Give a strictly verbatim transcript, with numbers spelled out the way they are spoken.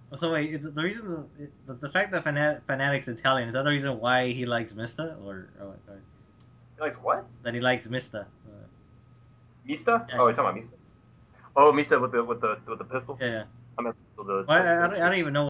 So wait, it's the reason the, the fact that Fanat, Fanatic's Italian is that the reason why he likes Mista, or, or, or He likes what? that he likes Mista? Uh, Mista? yeah, Oh, you're talking about Mista? Oh, Mista with the with the with the pistol. yeah, yeah. I mean, the Well, the, I, I, the don't, I don't even know